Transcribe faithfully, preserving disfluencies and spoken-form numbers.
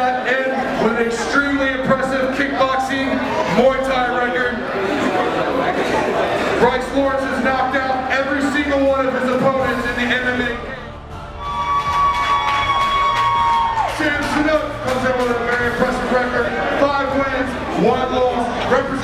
that end with an extremely impressive kickboxing Muay Thai record. Bryce Lawrence has knocked out every single one of his opponents in the M M A. Senuk comes in with a very impressive record, five wins, one loss, representing